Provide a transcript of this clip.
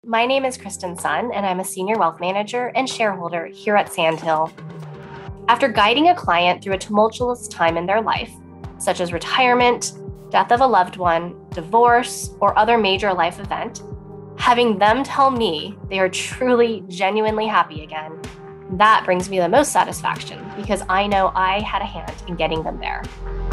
My name is Kristin Sun, and I'm a senior wealth manager and shareholder here at Sandhill. After guiding a client through a tumultuous time in their life, such as retirement, death of a loved one, divorce, or other major life event, having them tell me they are truly, genuinely happy again, that brings me the most satisfaction because I know I had a hand in getting them there.